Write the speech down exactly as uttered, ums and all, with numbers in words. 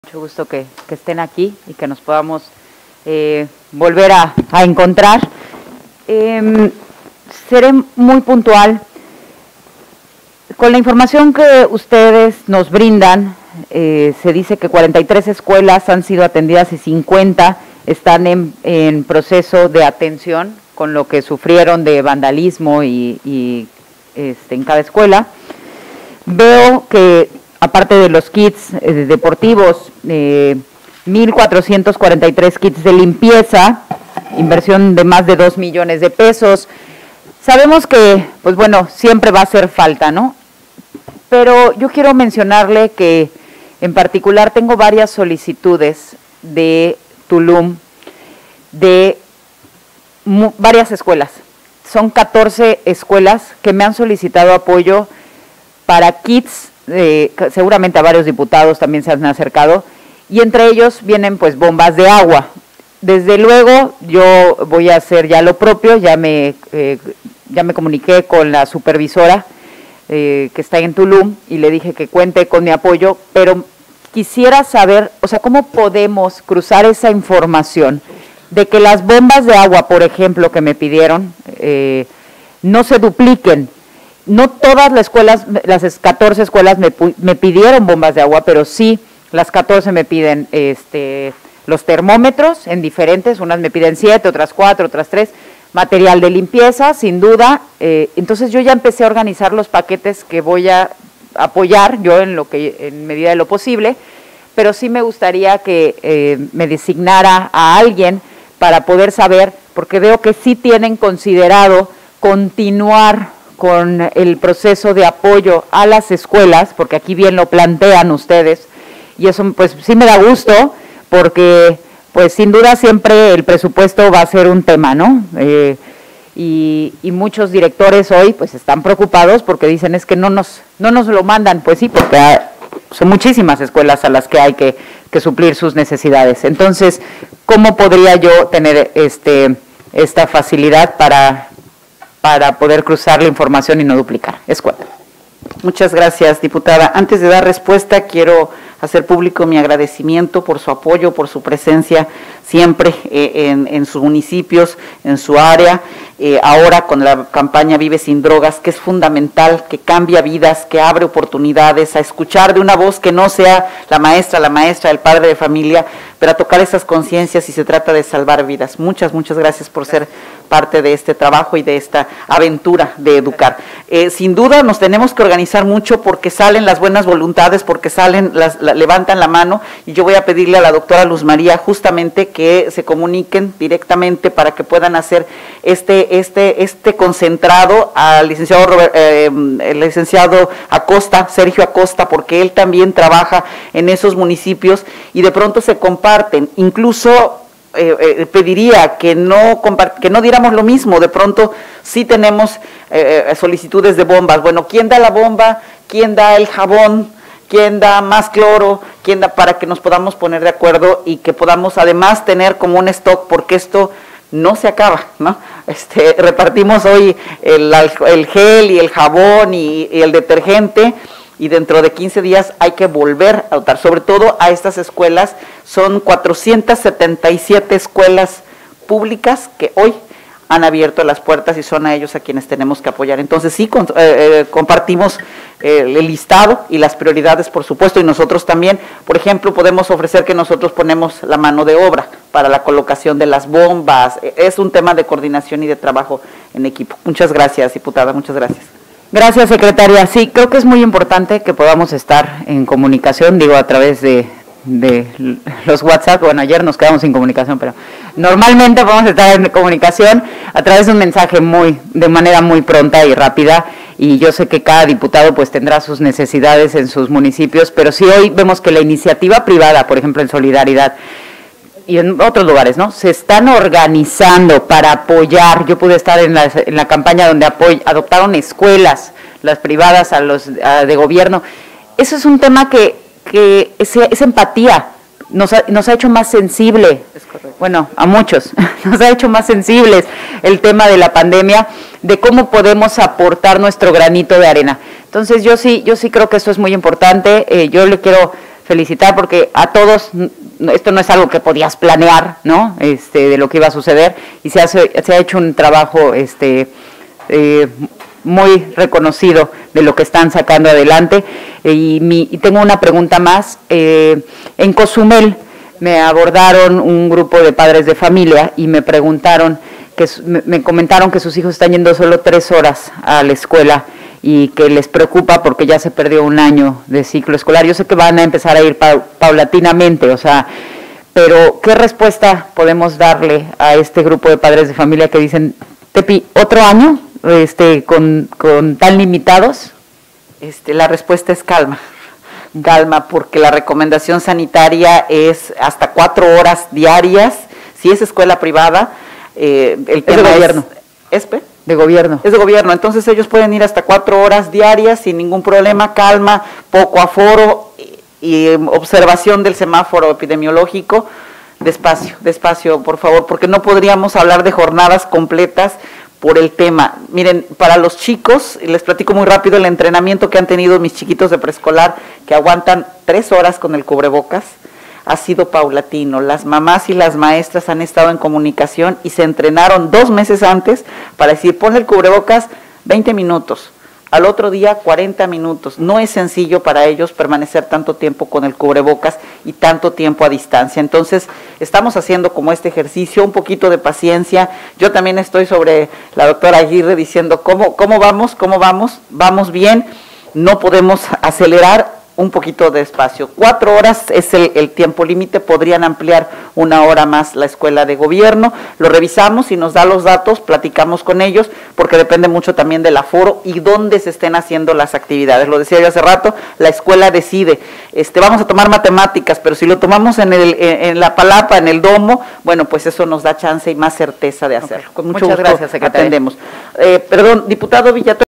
Mucho gusto que, que estén aquí y que nos podamos eh, volver a, a encontrar. Eh, seré muy puntual. Con la información que ustedes nos brindan, eh, se dice que cuarenta y tres escuelas han sido atendidas y cincuenta están en, en proceso de atención con lo que sufrieron de vandalismo y, y este, en cada escuela. Veo que aparte de los kits eh, deportivos, eh, mil cuatrocientos cuarenta y tres kits de limpieza, inversión de más de dos millones de pesos. Sabemos que, pues bueno, siempre va a hacer falta, ¿no? Pero yo quiero mencionarle que en particular tengo varias solicitudes de Tulum, de varias escuelas. Son catorce escuelas que me han solicitado apoyo para kits. Eh, seguramente a varios diputados también se han acercado, y entre ellos vienen pues bombas de agua. Desde luego yo voy a hacer ya lo propio, ya me, eh, ya me comuniqué con la supervisora eh, que está en Tulum y le dije que cuente con mi apoyo, pero quisiera saber, o sea, cómo podemos cruzar esa información de que las bombas de agua, por ejemplo, que me pidieron, eh, no se dupliquen. No todas las escuelas, las catorce escuelas me, me pidieron bombas de agua, pero sí las catorce me piden este, los termómetros en diferentes, unas me piden siete, otras cuatro, otras tres, material de limpieza, sin duda. Eh, entonces yo ya empecé a organizar los paquetes que voy a apoyar yo en lo que en medida de lo posible, pero sí me gustaría que eh, me designara a alguien para poder saber, porque veo que sí tienen considerado continuar con el proceso de apoyo a las escuelas, porque aquí bien lo plantean ustedes, y eso pues sí me da gusto, porque pues sin duda siempre el presupuesto va a ser un tema, ¿no? Eh, y, y muchos directores hoy pues están preocupados porque dicen es que no nos, no nos lo mandan, pues sí, porque hay, son muchísimas escuelas a las que hay que, que suplir sus necesidades. Entonces, ¿cómo podría yo tener este esta facilidad para... para poder cruzar la información y no duplicar? Escuela. Muchas gracias, diputada. Antes de dar respuesta, quiero hacer público mi agradecimiento por su apoyo, por su presencia siempre eh, en, en sus municipios, en su área. Eh, ahora con la campaña Vive Sin Drogas, que es fundamental, que cambia vidas, que abre oportunidades, a escuchar de una voz que no sea la maestra, la maestra, el padre de familia, pero a tocar esas conciencias y se trata de salvar vidas. Muchas, muchas gracias por ser parte de este trabajo y de esta aventura de educar. Eh, sin duda nos tenemos que organizar mucho porque salen las buenas voluntades, porque salen, las, la, levantan la mano, y yo voy a pedirle a la doctora Luz María justamente que se comuniquen directamente para que puedan hacer este, este, este concentrado al licenciado, Robert, eh, el licenciado Acosta, Sergio Acosta, porque él también trabaja en esos municipios y de pronto se comparten, incluso Eh, eh, pediría que no que no diéramos lo mismo. De pronto sí tenemos eh, solicitudes de bombas. Bueno, ¿quién da la bomba? ¿Quién da el jabón? ¿Quién da más cloro? ¿Quién da? Para que nos podamos poner de acuerdo y que podamos además tener como un stock, porque esto no se acaba, ¿no? Este, repartimos hoy el, el gel y el jabón y, y el detergente, y dentro de quince días hay que volver a dotar, sobre todo a estas escuelas. Son cuatrocientas setenta y siete escuelas públicas que hoy han abierto las puertas y son a ellos a quienes tenemos que apoyar. Entonces sí, con, eh, compartimos eh, el listado y las prioridades, por supuesto, y nosotros también, por ejemplo, podemos ofrecer que nosotros ponemos la mano de obra para la colocación de las bombas. Es un tema de coordinación y de trabajo en equipo. Muchas gracias, diputada, muchas gracias. Gracias, secretaria. Sí, creo que es muy importante que podamos estar en comunicación, digo, a través de, de los WhatsApp. Bueno, ayer nos quedamos sin comunicación, pero normalmente podemos estar en comunicación a través de un mensaje muy, de manera muy pronta y rápida, y yo sé que cada diputado pues tendrá sus necesidades en sus municipios, pero sí hoy vemos que la iniciativa privada, por ejemplo en Solidaridad, y en otros lugares, ¿no?, se están organizando para apoyar. Yo pude estar en la, en la campaña donde apoy, adoptaron escuelas, las privadas a los a, de gobierno. Eso es un tema que, que es, es empatía, nos ha, nos ha hecho más sensible, bueno, a muchos, nos ha hecho más sensibles el tema de la pandemia, de cómo podemos aportar nuestro granito de arena. Entonces yo sí, yo sí creo que esto es muy importante. Eh, yo le quiero felicitar porque a todos, esto no es algo que podías planear, ¿no? Este, de lo que iba a suceder, y se, hace, se ha hecho un trabajo este, eh, muy reconocido de lo que están sacando adelante. Y, mi, y tengo una pregunta más. Eh, en Cozumel me abordaron un grupo de padres de familia y me preguntaron, que me comentaron que sus hijos están yendo solo tres horas a la escuela y que les preocupa porque ya se perdió un año de ciclo escolar. Yo sé que van a empezar a ir pa paulatinamente, o sea, pero ¿qué respuesta podemos darle a este grupo de padres de familia que dicen, Tepi, otro año este, con, con tan limitados? Este, la respuesta es calma, calma, porque la recomendación sanitaria es hasta cuatro horas diarias. Si es escuela privada, eh, el tema es de gobierno. Es, ¿es de gobierno. Es de gobierno, entonces ellos pueden ir hasta cuatro horas diarias sin ningún problema, calma, poco aforo y, y observación del semáforo epidemiológico. Despacio, despacio, por favor, porque no podríamos hablar de jornadas completas por el tema. Miren, para los chicos, les platico muy rápido el entrenamiento que han tenido mis chiquitos de preescolar, que aguantan tres horas con el cubrebocas, ha sido paulatino. Las mamás y las maestras han estado en comunicación y se entrenaron dos meses antes para decir, ponle el cubrebocas veinte minutos, al otro día cuarenta minutos. No es sencillo para ellos permanecer tanto tiempo con el cubrebocas y tanto tiempo a distancia. Entonces, estamos haciendo como este ejercicio, un poquito de paciencia. Yo también estoy sobre la doctora Aguirre diciendo, ¿cómo, cómo vamos? ¿Cómo vamos? Vamos bien, no podemos acelerar, un poquito de espacio. Cuatro horas es el, el tiempo límite, podrían ampliar una hora más la escuela de gobierno. Lo revisamos y nos da los datos, platicamos con ellos, porque depende mucho también del aforo y dónde se estén haciendo las actividades. Lo decía yo hace rato, la escuela decide, este, vamos a tomar matemáticas, pero si lo tomamos en, el, en, en la palapa, en el domo, bueno, pues eso nos da chance y más certeza de hacerlo. Okay. Con mucho Muchas gusto gracias, secretaria. atendemos. Eh, perdón, diputado Villator.